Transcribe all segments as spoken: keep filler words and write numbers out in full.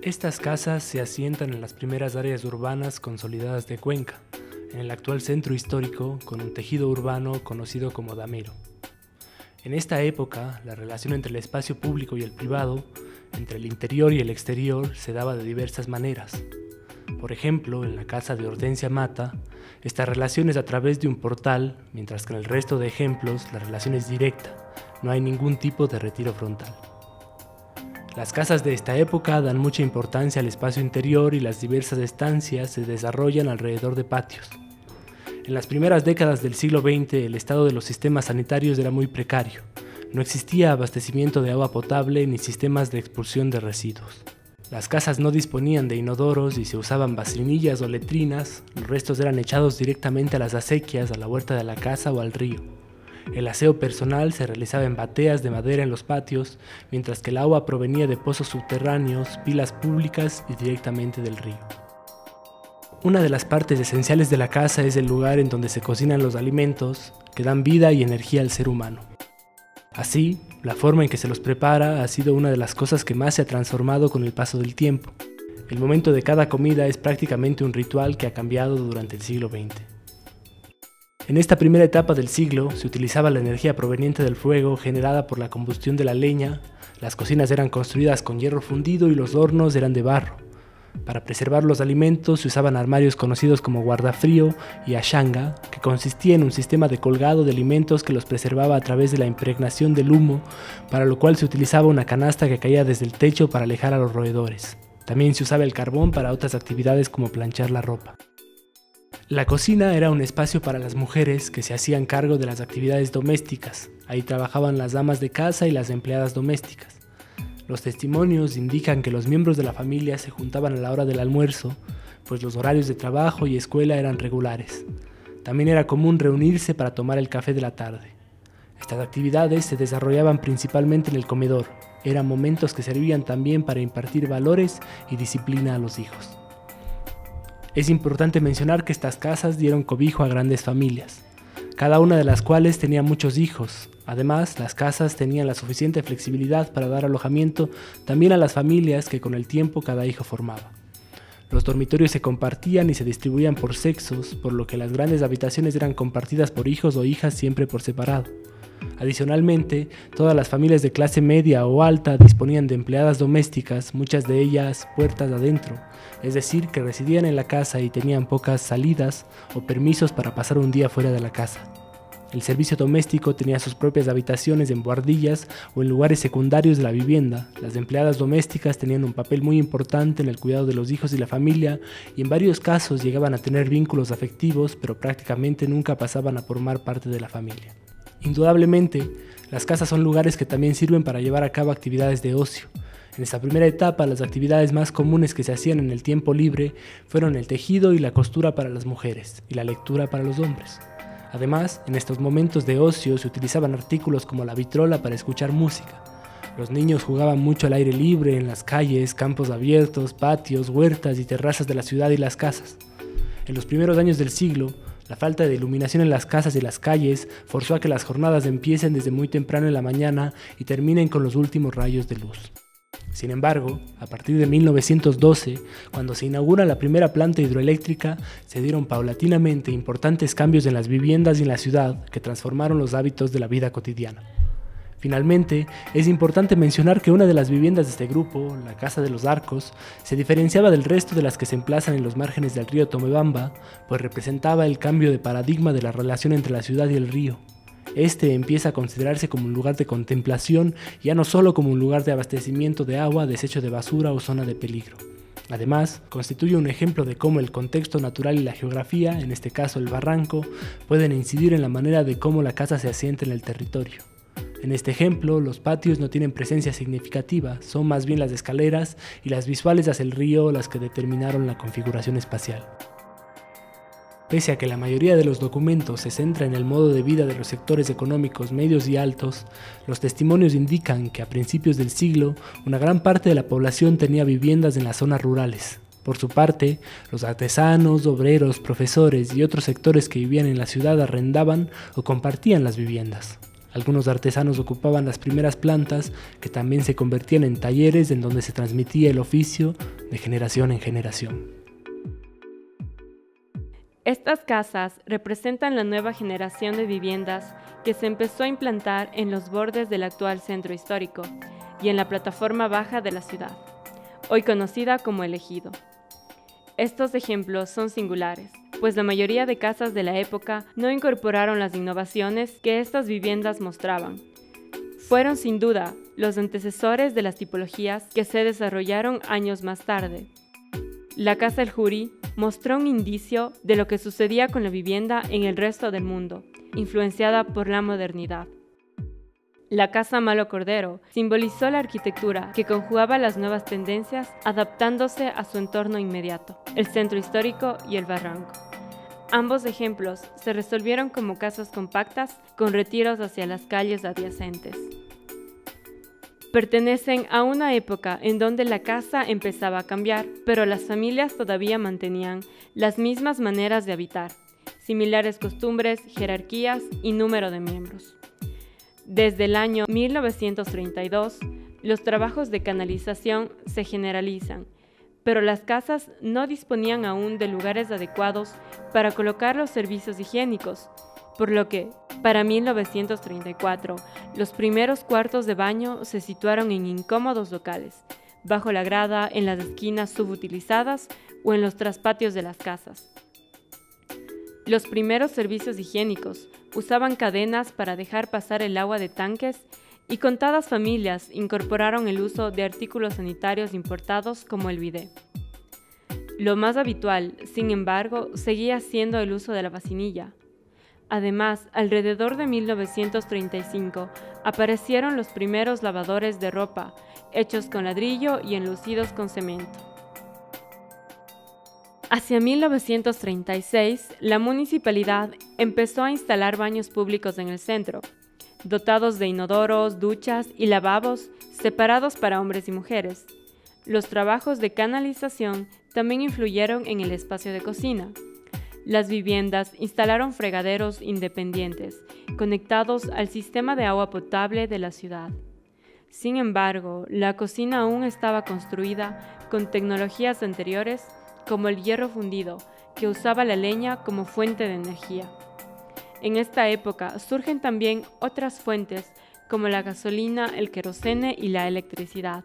Estas casas se asientan en las primeras áreas urbanas consolidadas de Cuenca, en el actual centro histórico, con un tejido urbano conocido como damero. En esta época, la relación entre el espacio público y el privado, entre el interior y el exterior, se daba de diversas maneras. Por ejemplo, en la casa de Hortensia Mata, esta relación es a través de un portal, mientras que en el resto de ejemplos la relación es directa, no hay ningún tipo de retiro frontal. Las casas de esta época dan mucha importancia al espacio interior y las diversas estancias se desarrollan alrededor de patios. En las primeras décadas del siglo veinte, el estado de los sistemas sanitarios era muy precario. No existía abastecimiento de agua potable ni sistemas de expulsión de residuos. Las casas no disponían de inodoros y se usaban vacinillas o letrinas, los restos eran echados directamente a las acequias, a la huerta de la casa o al río. El aseo personal se realizaba en bateas de madera en los patios, mientras que el agua provenía de pozos subterráneos, pilas públicas y directamente del río. Una de las partes esenciales de la casa es el lugar en donde se cocinan los alimentos que dan vida y energía al ser humano. Así, la forma en que se los prepara ha sido una de las cosas que más se ha transformado con el paso del tiempo. El momento de cada comida es prácticamente un ritual que ha cambiado durante el siglo veinte. En esta primera etapa del siglo se utilizaba la energía proveniente del fuego generada por la combustión de la leña, las cocinas eran construidas con hierro fundido y los hornos eran de barro. Para preservar los alimentos se usaban armarios conocidos como guardafrío y ashanga, que consistía en un sistema de colgado de alimentos que los preservaba a través de la impregnación del humo, para lo cual se utilizaba una canasta que caía desde el techo para alejar a los roedores. También se usaba el carbón para otras actividades como planchar la ropa. La cocina era un espacio para las mujeres que se hacían cargo de las actividades domésticas. Ahí trabajaban las damas de casa y las empleadas domésticas. Los testimonios indican que los miembros de la familia se juntaban a la hora del almuerzo, pues los horarios de trabajo y escuela eran regulares. También era común reunirse para tomar el café de la tarde. Estas actividades se desarrollaban principalmente en el comedor. Eran momentos que servían también para impartir valores y disciplina a los hijos. Es importante mencionar que estas casas dieron cobijo a grandes familias, cada una de las cuales tenía muchos hijos. Además, las casas tenían la suficiente flexibilidad para dar alojamiento también a las familias que con el tiempo cada hijo formaba. Los dormitorios se compartían y se distribuían por sexos, por lo que las grandes habitaciones eran compartidas por hijos o hijas siempre por separado. Adicionalmente, todas las familias de clase media o alta disponían de empleadas domésticas, muchas de ellas puertas adentro, es decir, que residían en la casa y tenían pocas salidas o permisos para pasar un día fuera de la casa. El servicio doméstico tenía sus propias habitaciones en buhardillas o en lugares secundarios de la vivienda. Las empleadas domésticas tenían un papel muy importante en el cuidado de los hijos y la familia y en varios casos llegaban a tener vínculos afectivos, pero prácticamente nunca pasaban a formar parte de la familia. Indudablemente, las casas son lugares que también sirven para llevar a cabo actividades de ocio. En esta primera etapa, las actividades más comunes que se hacían en el tiempo libre fueron el tejido y la costura para las mujeres y la lectura para los hombres. Además, en estos momentos de ocio se utilizaban artículos como la vitrola para escuchar música. Los niños jugaban mucho al aire libre en las calles, campos abiertos, patios, huertas y terrazas de la ciudad y las casas. En los primeros años del siglo, la falta de iluminación en las casas y las calles forzó a que las jornadas empiecen desde muy temprano en la mañana y terminen con los últimos rayos de luz. Sin embargo, a partir de mil novecientos doce, cuando se inaugura la primera planta hidroeléctrica, se dieron paulatinamente importantes cambios en las viviendas y en la ciudad que transformaron los hábitos de la vida cotidiana. Finalmente, es importante mencionar que una de las viviendas de este grupo, la Casa de los Arcos, se diferenciaba del resto de las que se emplazan en los márgenes del río Tomebamba, pues representaba el cambio de paradigma de la relación entre la ciudad y el río. Este empieza a considerarse como un lugar de contemplación, ya no solo como un lugar de abastecimiento de agua, desecho de basura o zona de peligro. Además, constituye un ejemplo de cómo el contexto natural y la geografía, en este caso el barranco, pueden incidir en la manera de cómo la casa se asienta en el territorio. En este ejemplo, los patios no tienen presencia significativa, son más bien las escaleras y las visuales hacia el río las que determinaron la configuración espacial. Pese a que la mayoría de los documentos se centra en el modo de vida de los sectores económicos medios y altos, los testimonios indican que a principios del siglo, una gran parte de la población tenía viviendas en las zonas rurales. Por su parte, los artesanos, obreros, profesores y otros sectores que vivían en la ciudad arrendaban o compartían las viviendas. Algunos artesanos ocupaban las primeras plantas, que también se convertían en talleres en donde se transmitía el oficio de generación en generación. Estas casas representan la nueva generación de viviendas que se empezó a implantar en los bordes del actual centro histórico y en la plataforma baja de la ciudad, hoy conocida como El Ejido. Estos ejemplos son singulares, pues la mayoría de casas de la época no incorporaron las innovaciones que estas viviendas mostraban. Fueron sin duda los antecesores de las tipologías que se desarrollaron años más tarde. La Casa El Juri mostró un indicio de lo que sucedía con la vivienda en el resto del mundo, influenciada por la modernidad. La Casa Malo Cordero simbolizó la arquitectura que conjugaba las nuevas tendencias adaptándose a su entorno inmediato, el centro histórico y el barranco. Ambos ejemplos se resolvieron como casas compactas con retiros hacia las calles adyacentes. Pertenecen a una época en donde la casa empezaba a cambiar, pero las familias todavía mantenían las mismas maneras de habitar, similares costumbres, jerarquías y número de miembros. Desde el año mil novecientos treinta y dos, los trabajos de canalización se generalizan, pero las casas no disponían aún de lugares adecuados para colocar los servicios higiénicos, por lo que, para mil novecientos treinta y cuatro, los primeros cuartos de baño se situaron en incómodos locales, bajo la grada, en las esquinas subutilizadas o en los traspatios de las casas. Los primeros servicios higiénicos usaban cadenas para dejar pasar el agua de tanques y contadas familias incorporaron el uso de artículos sanitarios importados como el bidé. Lo más habitual, sin embargo, seguía siendo el uso de la vacinilla. Además, alrededor de mil novecientos treinta y cinco aparecieron los primeros lavadores de ropa, hechos con ladrillo y enlucidos con cemento. Hacia mil novecientos treinta y seis, la municipalidad empezó a instalar baños públicos en el centro, dotados de inodoros, duchas y lavabos separados para hombres y mujeres. Los trabajos de canalización también influyeron en el espacio de cocina. Las viviendas instalaron fregaderos independientes, conectados al sistema de agua potable de la ciudad. Sin embargo, la cocina aún estaba construida con tecnologías anteriores, como el hierro fundido, que usaba la leña como fuente de energía. En esta época surgen también otras fuentes, como la gasolina, el querosene y la electricidad.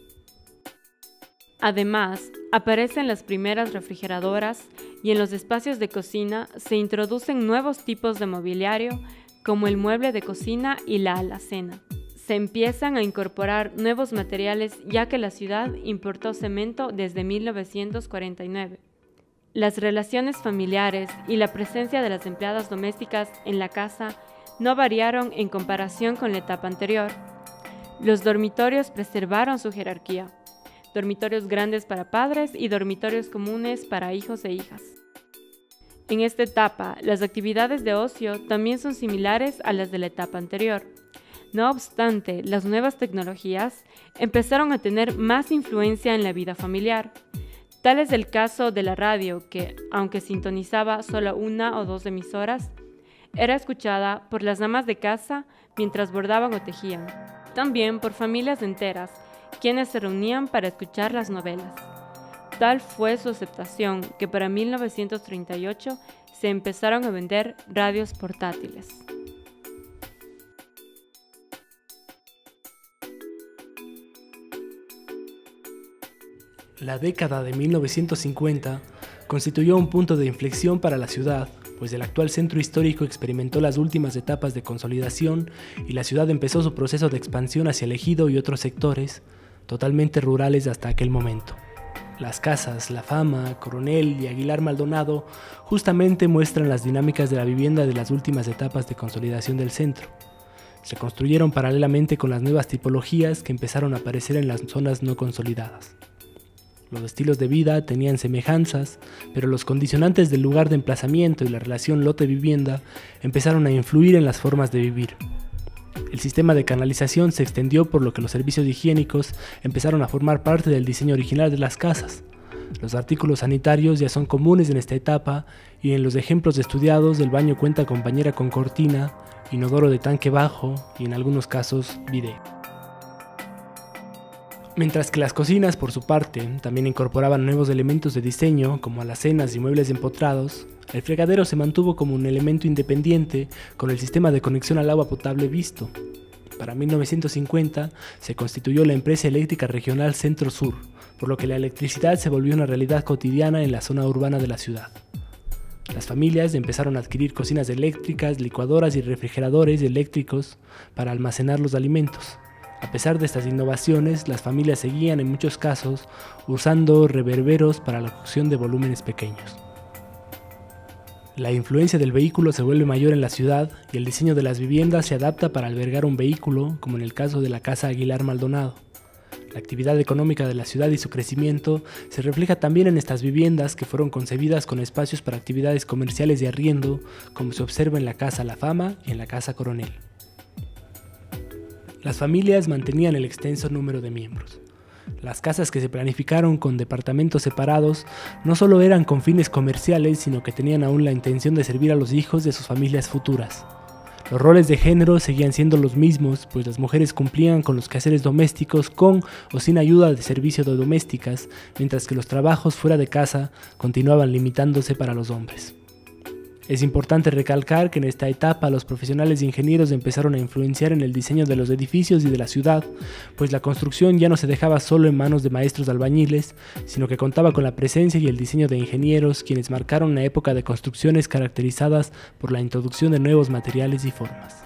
Además, aparecen las primeras refrigeradoras y en los espacios de cocina se introducen nuevos tipos de mobiliario, como el mueble de cocina y la alacena. Se empiezan a incorporar nuevos materiales ya que la ciudad importó cemento desde mil novecientos cuarenta y nueve. Las relaciones familiares y la presencia de las empleadas domésticas en la casa no variaron en comparación con la etapa anterior. Los dormitorios preservaron su jerarquía. Dormitorios grandes para padres y dormitorios comunes para hijos e hijas. En esta etapa, las actividades de ocio también son similares a las de la etapa anterior. No obstante, las nuevas tecnologías empezaron a tener más influencia en la vida familiar. Tal es el caso de la radio que, aunque sintonizaba solo una o dos emisoras, era escuchada por las amas de casa mientras bordaban o tejían. También por familias enteras, quienes se reunían para escuchar las novelas. Tal fue su aceptación que para mil novecientos treinta y ocho se empezaron a vender radios portátiles. La década de mil novecientos cincuenta constituyó un punto de inflexión para la ciudad, pues el actual centro histórico experimentó las últimas etapas de consolidación y la ciudad empezó su proceso de expansión hacia el ejido y otros sectores, totalmente rurales hasta aquel momento. Las casas La Fama, Coronel y Aguilar Maldonado justamente muestran las dinámicas de la vivienda de las últimas etapas de consolidación del centro. Se construyeron paralelamente con las nuevas tipologías que empezaron a aparecer en las zonas no consolidadas. Los estilos de vida tenían semejanzas, pero los condicionantes del lugar de emplazamiento y la relación lote-vivienda empezaron a influir en las formas de vivir. El sistema de canalización se extendió por lo que los servicios higiénicos empezaron a formar parte del diseño original de las casas. Los artículos sanitarios ya son comunes en esta etapa y en los ejemplos estudiados el baño cuenta con bañera con cortina, inodoro de tanque bajo y en algunos casos bidet. Mientras que las cocinas, por su parte, también incorporaban nuevos elementos de diseño como alacenas y muebles empotrados, el fregadero se mantuvo como un elemento independiente con el sistema de conexión al agua potable visto. Para mil novecientos cincuenta se constituyó la empresa eléctrica regional Centro-Sur, por lo que la electricidad se volvió una realidad cotidiana en la zona urbana de la ciudad. Las familias empezaron a adquirir cocinas eléctricas, licuadoras y refrigeradores eléctricos para almacenar los alimentos. A pesar de estas innovaciones, las familias seguían en muchos casos usando reverberos para la cocción de volúmenes pequeños. La influencia del vehículo se vuelve mayor en la ciudad y el diseño de las viviendas se adapta para albergar un vehículo, como en el caso de la Casa Aguilar Maldonado. La actividad económica de la ciudad y su crecimiento se refleja también en estas viviendas que fueron concebidas con espacios para actividades comerciales de arriendo, como se observa en la Casa La Fama y en la Casa Coronel. Las familias mantenían el extenso número de miembros. Las casas que se planificaron con departamentos separados no solo eran con fines comerciales, sino que tenían aún la intención de servir a los hijos de sus familias futuras. Los roles de género seguían siendo los mismos, pues las mujeres cumplían con los quehaceres domésticos con o sin ayuda de servicio de domésticas, mientras que los trabajos fuera de casa continuaban limitándose para los hombres. Es importante recalcar que en esta etapa los profesionales de ingenieros empezaron a influenciar en el diseño de los edificios y de la ciudad, pues la construcción ya no se dejaba solo en manos de maestros albañiles, sino que contaba con la presencia y el diseño de ingenieros, quienes marcaron una época de construcciones caracterizadas por la introducción de nuevos materiales y formas.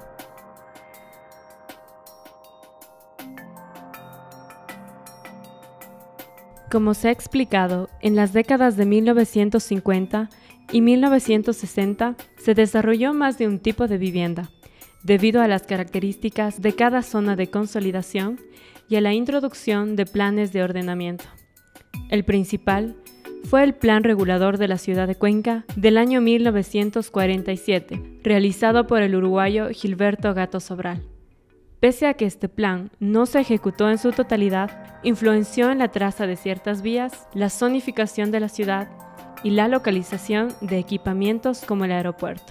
Como se ha explicado, en las décadas de mil novecientos cincuenta y mil novecientos sesenta se desarrolló más de un tipo de vivienda, debido a las características de cada zona de consolidación y a la introducción de planes de ordenamiento. El principal fue el Plan Regulador de la Ciudad de Cuenca del año mil novecientos cuarenta y siete, realizado por el uruguayo Gilberto Gato Sobral. Pese a que este plan no se ejecutó en su totalidad, influenció en la traza de ciertas vías, la zonificación de la ciudad y la localización de equipamientos como el aeropuerto.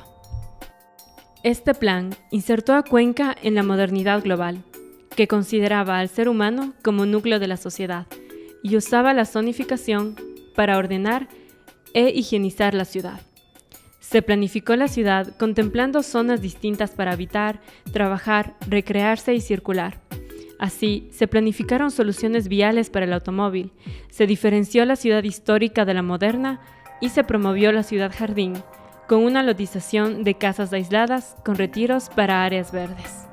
Este plan insertó a Cuenca en la modernidad global, que consideraba al ser humano como núcleo de la sociedad y usaba la zonificación para ordenar e higienizar la ciudad. Se planificó la ciudad contemplando zonas distintas para habitar, trabajar, recrearse y circular. Así, se planificaron soluciones viales para el automóvil, se diferenció la ciudad histórica de la moderna y se promovió la ciudad jardín, con una lotización de casas aisladas con retiros para áreas verdes.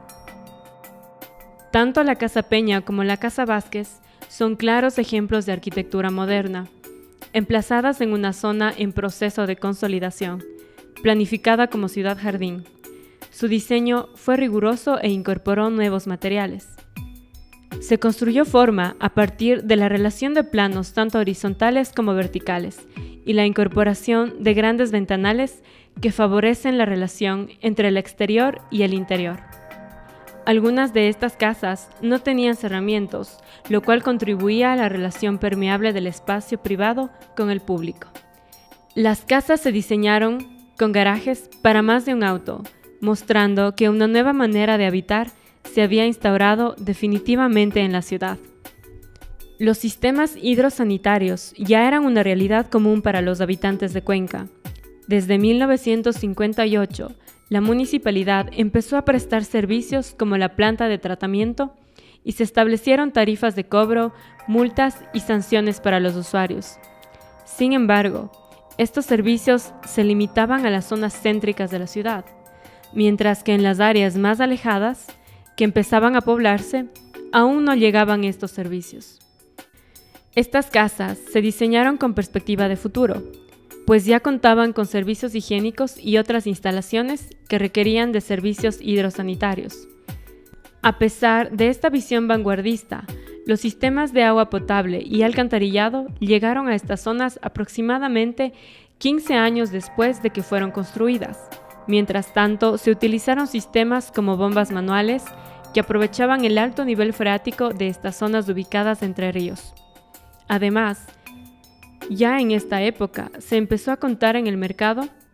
Tanto la Casa Peña como la Casa Vázquez son claros ejemplos de arquitectura moderna, emplazadas en una zona en proceso de consolidación, planificada como ciudad jardín. Su diseño fue riguroso e incorporó nuevos materiales. Se construyó forma a partir de la relación de planos tanto horizontales como verticales y la incorporación de grandes ventanales que favorecen la relación entre el exterior y el interior. Algunas de estas casas no tenían cerramientos, lo cual contribuía a la relación permeable del espacio privado con el público. Las casas se diseñaron con garajes para más de un auto, mostrando que una nueva manera de habitar se había instaurado definitivamente en la ciudad. Los sistemas hidrosanitarios ya eran una realidad común para los habitantes de Cuenca. Desde mil novecientos cincuenta y ocho, la municipalidad empezó a prestar servicios como la planta de tratamiento y se establecieron tarifas de cobro, multas y sanciones para los usuarios. Sin embargo, estos servicios se limitaban a las zonas céntricas de la ciudad, mientras que en las áreas más alejadas, que empezaban a poblarse, aún no llegaban estos servicios. Estas casas se diseñaron con perspectiva de futuro, pues ya contaban con servicios higiénicos y otras instalaciones que requerían de servicios hidrosanitarios. A pesar de esta visión vanguardista, los sistemas de agua potable y alcantarillado llegaron a estas zonas aproximadamente quince años después de que fueron construidas. Mientras tanto, se utilizaron sistemas como bombas manuales que aprovechaban el alto nivel freático de estas zonas ubicadas entre ríos. Además, ya en esta época se empezó a contar en el mercado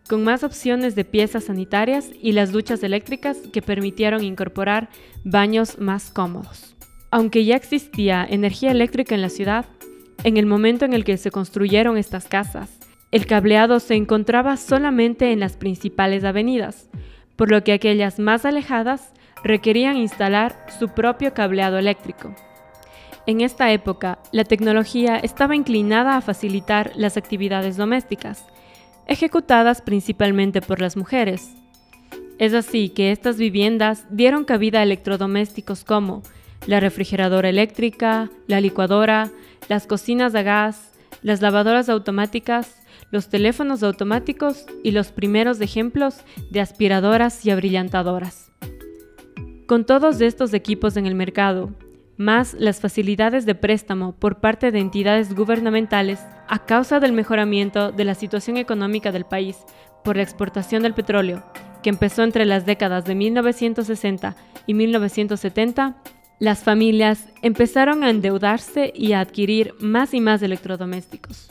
con más opciones de piezas sanitarias y las duchas eléctricas que permitieron incorporar baños más cómodos. Aunque ya existía energía eléctrica en la ciudad, en el momento en el que se construyeron estas casas, el cableado se encontraba solamente en las principales avenidas, por lo que aquellas más alejadas requerían instalar su propio cableado eléctrico. En esta época, la tecnología estaba inclinada a facilitar las actividades domésticas, ejecutadas principalmente por las mujeres. Es así que estas viviendas dieron cabida a electrodomésticos como la refrigeradora eléctrica, la licuadora, las cocinas a gas, las lavadoras automáticas, los teléfonos automáticos y los primeros ejemplos de aspiradoras y abrillantadoras. Con todos estos equipos en el mercado, más las facilidades de préstamo por parte de entidades gubernamentales a causa del mejoramiento de la situación económica del país por la exportación del petróleo, que empezó entre las décadas de mil novecientos sesenta y mil novecientos setenta, las familias empezaron a endeudarse y a adquirir más y más electrodomésticos.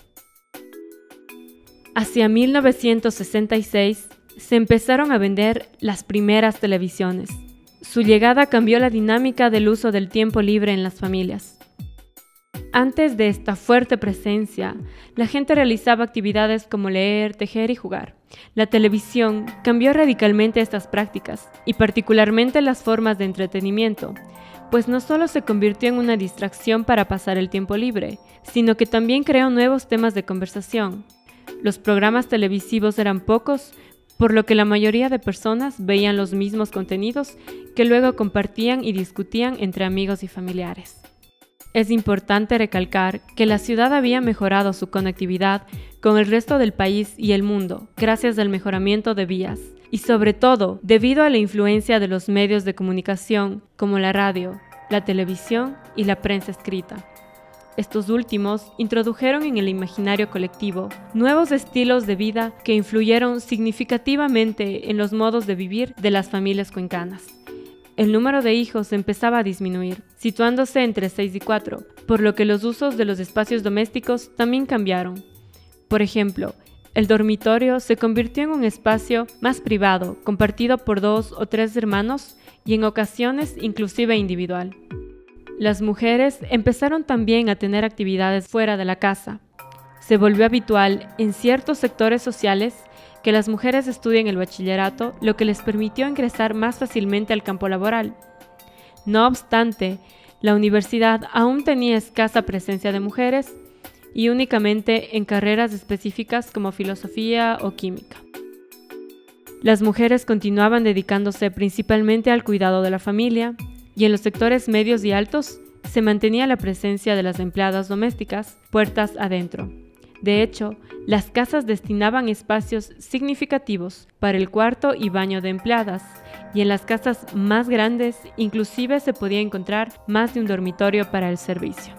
Hacia mil novecientos sesenta y seis se empezaron a vender las primeras televisiones. Su llegada cambió la dinámica del uso del tiempo libre en las familias. Antes de esta fuerte presencia, la gente realizaba actividades como leer, tejer y jugar. La televisión cambió radicalmente estas prácticas, y particularmente las formas de entretenimiento, pues no solo se convirtió en una distracción para pasar el tiempo libre, sino que también creó nuevos temas de conversación. Los programas televisivos eran pocos, por lo que la mayoría de personas veían los mismos contenidos que luego compartían y discutían entre amigos y familiares. Es importante recalcar que la ciudad había mejorado su conectividad con el resto del país y el mundo gracias al mejoramiento de vías y sobre todo debido a la influencia de los medios de comunicación como la radio, la televisión y la prensa escrita. Estos últimos introdujeron en el imaginario colectivo nuevos estilos de vida que influyeron significativamente en los modos de vivir de las familias cuencanas. El número de hijos empezaba a disminuir, situándose entre seis y cuatro, por lo que los usos de los espacios domésticos también cambiaron. Por ejemplo, el dormitorio se convirtió en un espacio más privado, compartido por dos o tres hermanos y en ocasiones inclusive individual. Las mujeres empezaron también a tener actividades fuera de la casa. Se volvió habitual en ciertos sectores sociales que las mujeres estudien el bachillerato, lo que les permitió ingresar más fácilmente al campo laboral. No obstante, la universidad aún tenía escasa presencia de mujeres y únicamente en carreras específicas como filosofía o química. Las mujeres continuaban dedicándose principalmente al cuidado de la familia, y en los sectores medios y altos se mantenía la presencia de las empleadas domésticas puertas adentro. De hecho, las casas destinaban espacios significativos para el cuarto y baño de empleadas, y en las casas más grandes inclusive se podía encontrar más de un dormitorio para el servicio.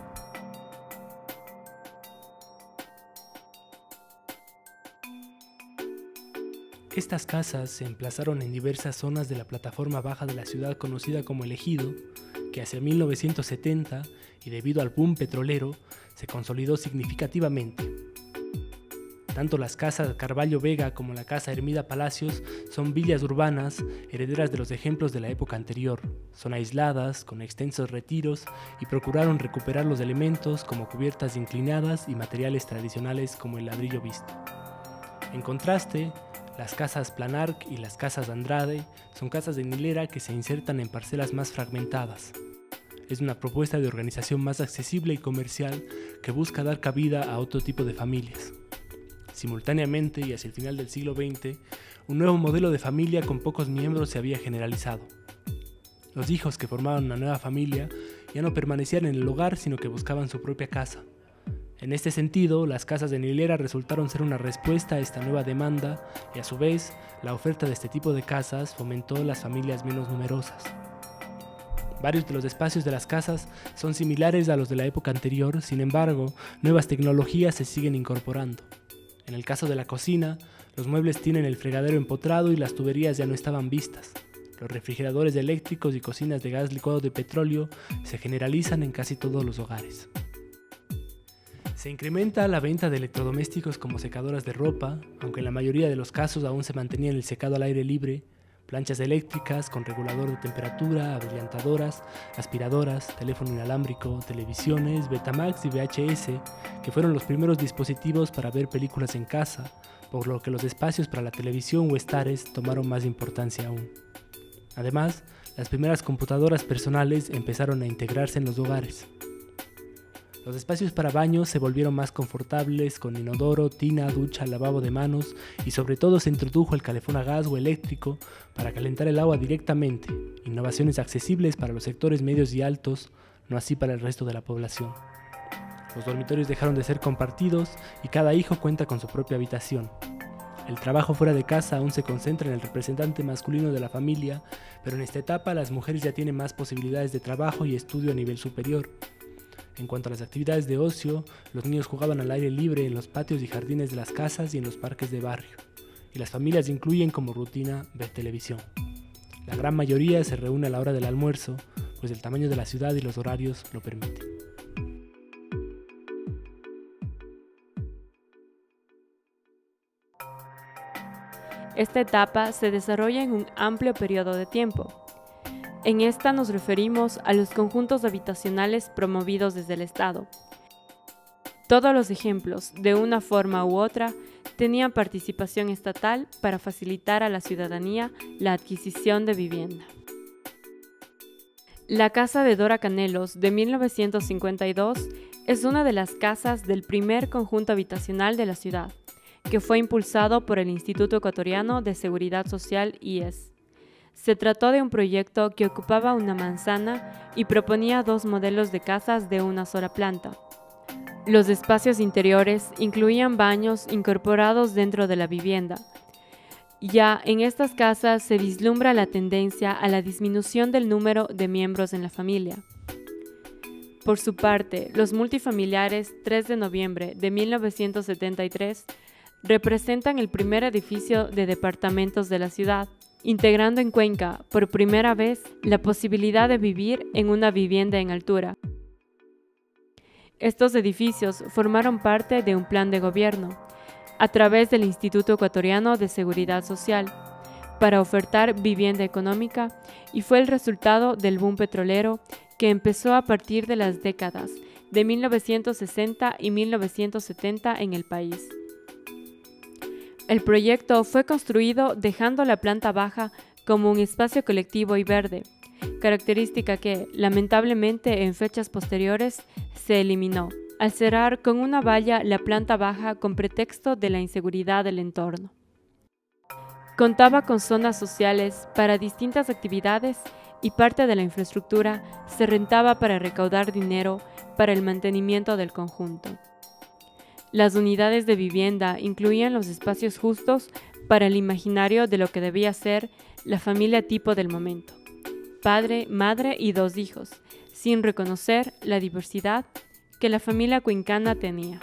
Estas casas se emplazaron en diversas zonas de la plataforma baja de la ciudad conocida como El Ejido, que hacia mil novecientos setenta, y debido al boom petrolero, se consolidó significativamente. Tanto las casas Carvalho Vega como la casa Hermida Palacios son villas urbanas, herederas de los ejemplos de la época anterior. Son aisladas, con extensos retiros, y procuraron recuperar los elementos como cubiertas inclinadas y materiales tradicionales como el ladrillo visto. En contraste, las casas Planark y las casas Andrade son casas de hilera que se insertan en parcelas más fragmentadas. Es una propuesta de organización más accesible y comercial que busca dar cabida a otro tipo de familias. Simultáneamente y hacia el final del siglo veinte, un nuevo modelo de familia con pocos miembros se había generalizado. Los hijos que formaban una nueva familia ya no permanecían en el hogar, sino que buscaban su propia casa. En este sentido, las casas de hilera resultaron ser una respuesta a esta nueva demanda y a su vez, la oferta de este tipo de casas fomentó las familias menos numerosas. Varios de los espacios de las casas son similares a los de la época anterior, sin embargo, nuevas tecnologías se siguen incorporando. En el caso de la cocina, los muebles tienen el fregadero empotrado y las tuberías ya no estaban vistas. Los refrigeradores eléctricos y cocinas de gas licuado de petróleo se generalizan en casi todos los hogares. Se incrementa la venta de electrodomésticos como secadoras de ropa, aunque en la mayoría de los casos aún se mantenía el secado al aire libre, planchas eléctricas con regulador de temperatura, abrillantadoras, aspiradoras, teléfono inalámbrico, televisiones, Betamax y V H S, que fueron los primeros dispositivos para ver películas en casa, por lo que los espacios para la televisión o estares tomaron más importancia aún. Además, las primeras computadoras personales empezaron a integrarse en los hogares. Los espacios para baños se volvieron más confortables con inodoro, tina, ducha, lavabo de manos y sobre todo se introdujo el calefón a gas o eléctrico para calentar el agua directamente, innovaciones accesibles para los sectores medios y altos, no así para el resto de la población. Los dormitorios dejaron de ser compartidos y cada hijo cuenta con su propia habitación. El trabajo fuera de casa aún se concentra en el representante masculino de la familia, pero en esta etapa las mujeres ya tienen más posibilidades de trabajo y estudio a nivel superior. En cuanto a las actividades de ocio, los niños jugaban al aire libre en los patios y jardines de las casas y en los parques de barrio, y las familias incluyen como rutina ver televisión. La gran mayoría se reúne a la hora del almuerzo, pues el tamaño de la ciudad y los horarios lo permiten. Esta etapa se desarrolla en un amplio periodo de tiempo. En esta nos referimos a los conjuntos habitacionales promovidos desde el Estado. Todos los ejemplos, de una forma u otra, tenían participación estatal para facilitar a la ciudadanía la adquisición de vivienda. La casa de Dora Canelos, de mil novecientos cincuenta y dos, es una de las casas del primer conjunto habitacional de la ciudad, que fue impulsado por el Instituto Ecuatoriano de Seguridad Social I E S. Se trató de un proyecto que ocupaba una manzana y proponía dos modelos de casas de una sola planta. Los espacios interiores incluían baños incorporados dentro de la vivienda. Ya en estas casas se vislumbra la tendencia a la disminución del número de miembros en la familia. Por su parte, los multifamiliares tres de noviembre de mil novecientos setenta y tres representan el primer edificio de departamentos de la ciudad, integrando en Cuenca, por primera vez, la posibilidad de vivir en una vivienda en altura. Estos edificios formaron parte de un plan de gobierno, a través del Instituto Ecuatoriano de Seguridad Social, para ofertar vivienda económica y fue el resultado del boom petrolero que empezó a partir de las décadas de mil novecientos sesenta y mil novecientos setenta en el país. El proyecto fue construido dejando la planta baja como un espacio colectivo y verde, característica que, lamentablemente, en fechas posteriores se eliminó, al cerrar con una valla la planta baja con pretexto de la inseguridad del entorno. Contaba con zonas sociales para distintas actividades y parte de la infraestructura se rentaba para recaudar dinero para el mantenimiento del conjunto. Las unidades de vivienda incluían los espacios justos para el imaginario de lo que debía ser la familia tipo del momento: padre, madre y dos hijos, sin reconocer la diversidad que la familia cuencana tenía.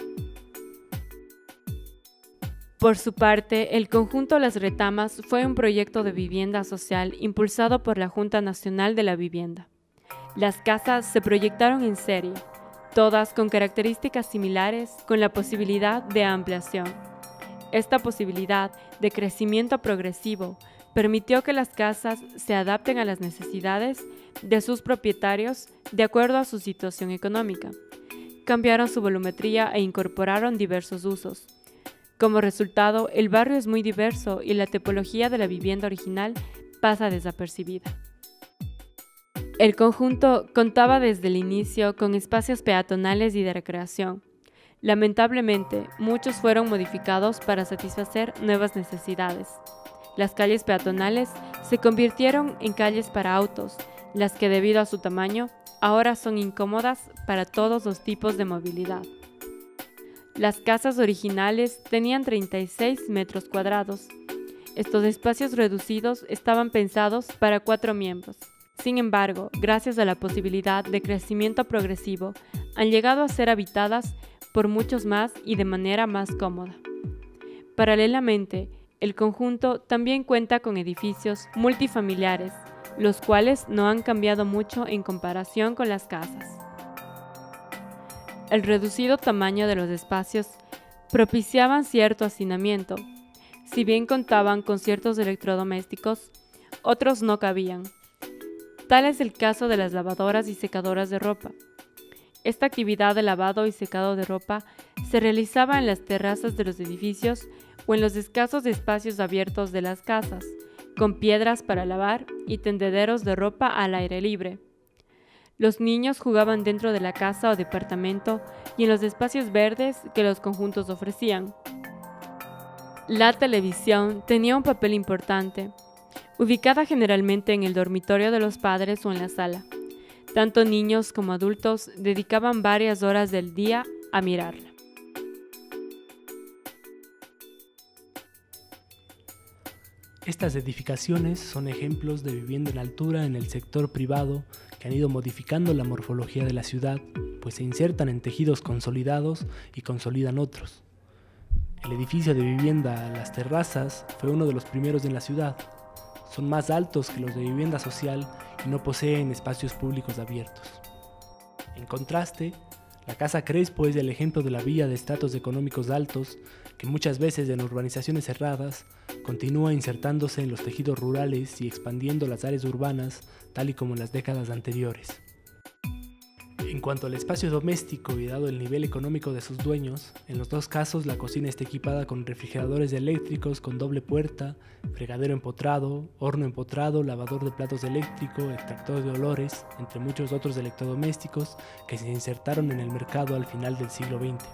Por su parte, el conjunto Las Retamas fue un proyecto de vivienda social impulsado por la Junta Nacional de la Vivienda. Las casas se proyectaron en serie, todas con características similares, con la posibilidad de ampliación. Esta posibilidad de crecimiento progresivo permitió que las casas se adapten a las necesidades de sus propietarios de acuerdo a su situación económica. Cambiaron su volumetría e incorporaron diversos usos. Como resultado, el barrio es muy diverso y la tipología de la vivienda original pasa desapercibida. El conjunto contaba desde el inicio con espacios peatonales y de recreación. Lamentablemente, muchos fueron modificados para satisfacer nuevas necesidades. Las calles peatonales se convirtieron en calles para autos, las que debido a su tamaño, ahora son incómodas para todos los tipos de movilidad. Las casas originales tenían treinta y seis metros cuadrados. Estos espacios reducidos estaban pensados para cuatro miembros. Sin embargo, gracias a la posibilidad de crecimiento progresivo, han llegado a ser habitadas por muchos más y de manera más cómoda. Paralelamente, el conjunto también cuenta con edificios multifamiliares, los cuales no han cambiado mucho en comparación con las casas. El reducido tamaño de los espacios propiciaban cierto hacinamiento. Si bien contaban con ciertos electrodomésticos, otros no cabían. Tal es el caso de las lavadoras y secadoras de ropa. Esta actividad de lavado y secado de ropa se realizaba en las terrazas de los edificios o en los escasos espacios abiertos de las casas, con piedras para lavar y tendederos de ropa al aire libre. Los niños jugaban dentro de la casa o departamento y en los espacios verdes que los conjuntos ofrecían. La televisión tenía un papel importante, ubicada generalmente en el dormitorio de los padres o en la sala. Tanto niños como adultos dedicaban varias horas del día a mirarla. Estas edificaciones son ejemplos de vivienda en altura en el sector privado que han ido modificando la morfología de la ciudad, pues se insertan en tejidos consolidados y consolidan otros. El edificio de vivienda Las Terrazas fue uno de los primeros en la ciudad. Son más altos que los de vivienda social y no poseen espacios públicos abiertos. En contraste, la Casa Crespo es el ejemplo de la villa de estratos económicos altos que muchas veces en urbanizaciones cerradas continúa insertándose en los tejidos rurales y expandiendo las áreas urbanas tal y como en las décadas anteriores. En cuanto al espacio doméstico y dado el nivel económico de sus dueños, en los dos casos la cocina está equipada con refrigeradores eléctricos con doble puerta, fregadero empotrado, horno empotrado, lavador de platos eléctrico, extractor de olores, entre muchos otros electrodomésticos que se insertaron en el mercado al final del siglo veinte.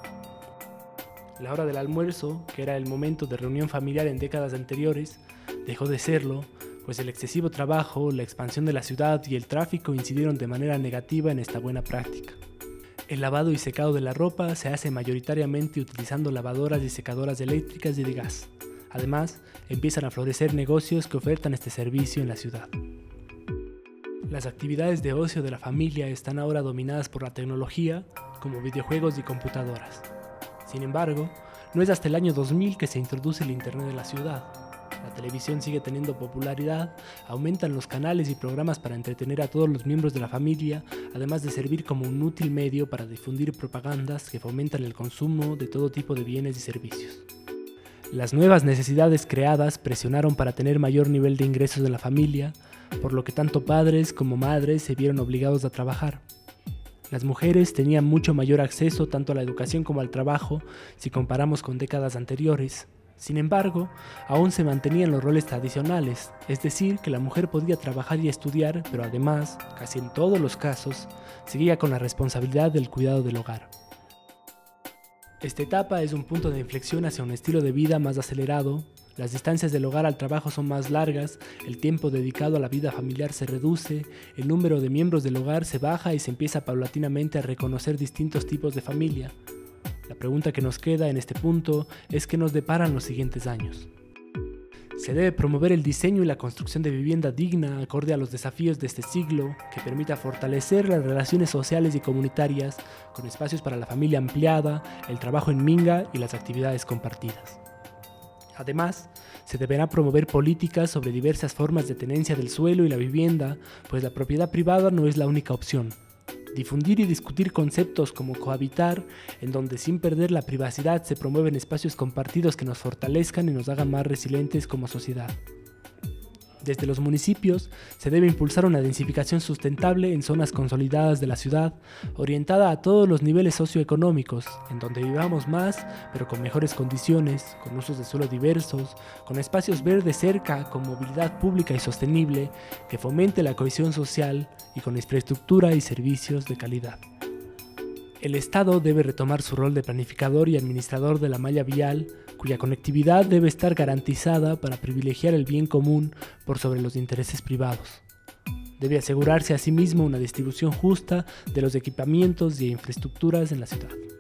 La hora del almuerzo, que era el momento de reunión familiar en décadas anteriores, dejó de serlo, pues el excesivo trabajo, la expansión de la ciudad y el tráfico incidieron de manera negativa en esta buena práctica. El lavado y secado de la ropa se hace mayoritariamente utilizando lavadoras y secadoras eléctricas y de gas. Además, empiezan a florecer negocios que ofertan este servicio en la ciudad. Las actividades de ocio de la familia están ahora dominadas por la tecnología, como videojuegos y computadoras. Sin embargo, no es hasta el año dos mil que se introduce el Internet en la ciudad. La televisión sigue teniendo popularidad, aumentan los canales y programas para entretener a todos los miembros de la familia, además de servir como un útil medio para difundir propagandas que fomentan el consumo de todo tipo de bienes y servicios. Las nuevas necesidades creadas presionaron para tener mayor nivel de ingresos de la familia, por lo que tanto padres como madres se vieron obligados a trabajar. Las mujeres tenían mucho mayor acceso tanto a la educación como al trabajo si comparamos con décadas anteriores. Sin embargo, aún se mantenían los roles tradicionales, es decir, que la mujer podía trabajar y estudiar, pero además, casi en todos los casos, seguía con la responsabilidad del cuidado del hogar. Esta etapa es un punto de inflexión hacia un estilo de vida más acelerado. Las distancias del hogar al trabajo son más largas, el tiempo dedicado a la vida familiar se reduce, el número de miembros del hogar se baja y se empieza paulatinamente a reconocer distintos tipos de familia. La pregunta que nos queda en este punto es ¿qué nos deparan los siguientes años? Se debe promover el diseño y la construcción de vivienda digna acorde a los desafíos de este siglo, que permita fortalecer las relaciones sociales y comunitarias con espacios para la familia ampliada, el trabajo en minga y las actividades compartidas. Además, se deberá promover políticas sobre diversas formas de tenencia del suelo y la vivienda, pues la propiedad privada no es la única opción. Difundir y discutir conceptos como cohabitar, en donde sin perder la privacidad se promueven espacios compartidos que nos fortalezcan y nos hagan más resilientes como sociedad. Desde los municipios se debe impulsar una densificación sustentable en zonas consolidadas de la ciudad, orientada a todos los niveles socioeconómicos, en donde vivamos más, pero con mejores condiciones, con usos de suelo diversos, con espacios verdes cerca, con movilidad pública y sostenible, que fomente la cohesión social y con infraestructura y servicios de calidad. El Estado debe retomar su rol de planificador y administrador de la malla vial, cuya conectividad debe estar garantizada para privilegiar el bien común por sobre los intereses privados. Debe asegurarse asimismo una distribución justa de los equipamientos y infraestructuras en la ciudad.